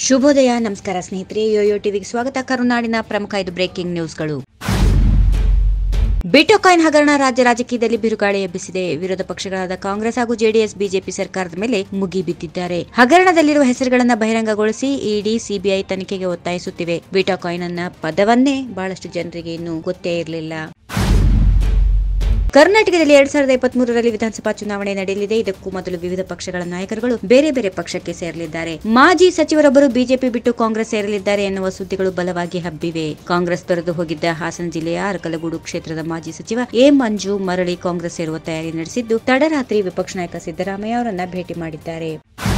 ಶುಭೋದಯ, ನಮಸ್ಕಾರ ಸ್ನೇಹಿತರೆ. ಯೋಯೋ ಟಿವಿಗೆ ಸ್ವಾಗತ. ಕರುನಾಡಿನ ಪ್ರಮುಖ 5 ಬ್ರೇಕಿಂಗ್ ನ್ಯೂಸ್ಗಳು. ಬಿಟ್ಕಾಯಿನ್ ಹಗರಣ ರಾಜ್ಯ ರಾಜಕೀಯದಲ್ಲಿ ಬಿರುಗಾಳಿ ಎಬ್ಬಿಸಿದೆ. ವಿರೋಧ ಪಕ್ಷಗಳಾದ ಕಾಂಗ್ರೆಸ್ ಹಾಗೂ ಜೆಡಿಎಸ್ ಬಿಜೆಪಿ ಸರ್ಕಾರದ ಮೇಲೆ ಮುಗಿಬಿದ್ದಿದ್ದಾರೆ. ಹಗರಣದಲ್ಲಿರುವ ಹೆಸರುಗಳನ್ನು ಬಹಿರಂಗಗೊಳಿಸಿ ಇಡಿ, ಸಿಬಿಐ ತನಿಖೆಗೆ ಒತ್ತಾಯಿಸುತ್ತಿವೆ. ಬಿಟ್ಕಾಯಿನ್ ಅನ್ನ ಪದವನ್ನೇ ಬಹಳಷ್ಟು ಜನರಿಗೆ ಇನ್ನೂ ಗೊತ್ತೇ ಇರಲಿಲ್ಲ. ಕರ್ನಾಟಕದಲ್ಲಿ 2023ರಲ್ಲಿ ವಿಧಾನಸಭಾ ಚುನಾವಣೆ ನಡೆಯಲಿದೆ. ಇದಕ್ಕೂ ಮೊದಲು ವಿವಿಧ ಪಕ್ಷಗಳ ನಾಯಕರುಗಳು ಬೇರೆ ಬೇರೆ ಪಕ್ಷಕ್ಕೆ ಸೇರಲಿದ್ದಾರೆ. ಮಾಜಿ ಸಚಿವರೊಬ್ಬರು ಬಿಜೆಪಿ ಬಿಟ್ಟು ಕಾಂಗ್ರೆಸ್ ಸೇರಲಿದ್ದಾರೆ ಎನ್ನುವ ಸುದ್ದಿಗಳು ಬಲವಾಗಿ ಹಬ್ಬಿವೆ. ಕಾಂಗ್ರೆಸ್ ತೊರೆದು ಹೋಗಿದ್ದ ಹಾಸನ ಜಿಲ್ಲೆಯ ಅರಕಲಗೂಡು ಕ್ಷೇತ್ರದ ಮಾಜಿ ಸಚಿವ ಎ ಮಂಜು ಮರಳಿ ಕಾಂಗ್ರೆಸ್ ಸೇರುವ ತಯಾರಿ ನಡೆಸಿದ್ದು, ತಡರಾತ್ರಿ ವಿಪಕ್ಷ ನಾಯಕ ಸಿದ್ದರಾಮಯ್ಯ ಅವರನ್ನ ಭೇಟಿ ಮಾಡಿದ್ದಾರೆ.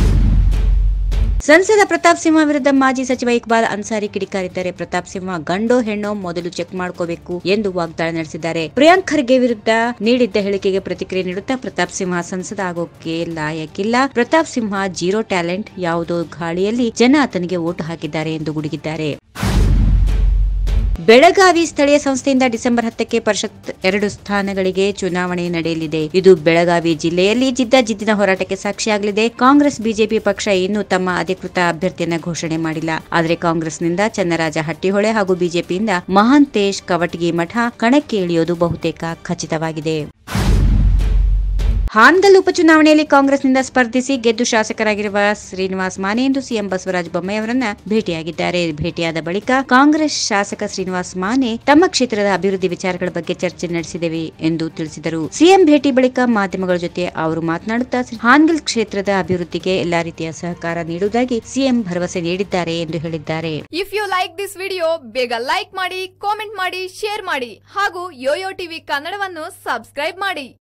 ಸಂಸದ ಪ್ರತಾಪ್ ಸಿಂಹ ವಿರುದ್ಧ ಮಾಜಿ ಸಚಿವ ಇಕ್ಬಾಲ್ ಅನ್ಸಾರಿ ಕಿಡಿಕಾರಿದ್ದಾರೆ. ಪ್ರತಾಪ್ ಸಿಂಹ ಗಂಡೋ ಹೆಣ್ಣೋ ಮೊದಲು ಚೆಕ್ ಮಾಡ್ಕೋಬೇಕು ಎಂದು ವಾಗ್ದಾಳಿ ನಡೆಸಿದ್ದಾರೆ. ಪ್ರಿಯಾಂಕ್ ಖರ್ಗೆ ವಿರುದ್ಧ ನೀಡಿದ್ದ ಹೇಳಿಕೆಗೆ ಪ್ರತಿಕ್ರಿಯೆ ನೀಡುತ್ತಾ ಪ್ರತಾಪ್ ಸಿಂಹ ಸಂಸದ ಆಗೋಕೆ ಲಾಯಕ್ಕಿಲ್ಲ, ಪ್ರತಾಪ್ ಸಿಂಹ ಜೀರೋ ಟ್ಯಾಲೆಂಟ್, ಯಾವುದೋ ಗಾಳಿಯಲ್ಲಿ ಜನ ಆತನಿಗೆ ಓಟು ಹಾಕಿದ್ದಾರೆ ಎಂದು ಗುಡುಗಿದ್ದಾರೆ. ಬೆಳಗಾವಿ ಸ್ಥಳೀಯ ಸಂಸ್ಥೆಯಿಂದ ಡಿಸೆಂಬರ್ 10ಕ್ಕೆ ಪರಿಷತ್ 2 ಸ್ಥಾನಗಳಿಗೆ ಚುನಾವಣೆ ನಡೆಯಲಿದೆ. ಇದು ಬೆಳಗಾವಿ ಜಿಲ್ಲೆಯಲ್ಲಿ ಜಿದ್ದಿನ ಹೋರಾಟಕ್ಕೆ ಸಾಕ್ಷಿಯಾಗಲಿದೆ. ಕಾಂಗ್ರೆಸ್, ಬಿಜೆಪಿ ಪಕ್ಷ ಇನ್ನೂ ತಮ್ಮ ಅಧಿಕೃತ ಅಭ್ಯರ್ಥಿಯನ್ನ ಘೋಷಣೆ ಮಾಡಿಲ್ಲ. ಆದರೆ ಕಾಂಗ್ರೆಸ್ನಿಂದ ಚನ್ನರಾಜ ಹಟ್ಟಿಹೊಳೆ ಹಾಗೂ ಬಿಜೆಪಿಯಿಂದ ಮಹಾಂತೇಶ್ ಕವಟಗಿಮಠ ಕಣಕ್ಕೆ ಇಳಿಯೋದು ಬಹುತೇಕ ಖಚಿತವಾಗಿದೆ. ಹಾನಗಲ್ ಉಪಚುನಾವಣೆಯಲ್ಲಿ ಕಾಂಗ್ರೆಸ್ನಿಂದ ಸ್ಪರ್ಧಿಸಿ ಗೆದ್ದು ಶಾಸಕರಾಗಿರುವ ಶ್ರೀನಿವಾಸ್ ಮಾನೆ ಎಂದು ಸಿಎಂ ಬಸವರಾಜ ಬೊಮ್ಮಾಯಿ ಅವರನ್ನ ಭೇಟಿಯಾಗಿದ್ದಾರೆ. ಭೇಟಿಯಾದ ಬಳಿಕ ಕಾಂಗ್ರೆಸ್ ಶಾಸಕ ಶ್ರೀನಿವಾಸ್ ಮಾನೆ ತಮ್ಮ ಕ್ಷೇತ್ರದ ಅಭಿವೃದ್ಧಿ ವಿಚಾರಗಳ ಬಗ್ಗೆ ಚರ್ಚೆ ನಡೆಸಿದೆವು ಎಂದು ತಿಳಿಸಿದರು. ಸಿಎಂ ಭೇಟಿ ಬಳಿಕ ಮಾಧ್ಯಮಗಳ ಜೊತೆ ಅವರು ಮಾತನಾಡುತ್ತಾ ಹಾನಗಲ್ ಕ್ಷೇತ್ರದ ಅಭಿವೃದ್ಧಿಗೆ ಎಲ್ಲಾ ರೀತಿಯ ಸಹಕಾರ ನೀಡುವುದಾಗಿ ಸಿಎಂ ಭರವಸೆ ನೀಡಿದ್ದಾರೆ ಎಂದು ಹೇಳಿದ್ದಾರೆ. If you like this video, ಬೇಗ ಲೈಕ್ ಮಾಡಿ, ಕಾಮೆಂಟ್ ಮಾಡಿ, ಶೇರ್ ಮಾಡಿ ಹಾಗೂ ಯೋಯೋ ಟಿವಿ ಕನ್ನಡವನ್ನು ಸಬ್ಸ್ಕ್ರೈಬ್ ಮಾಡಿ.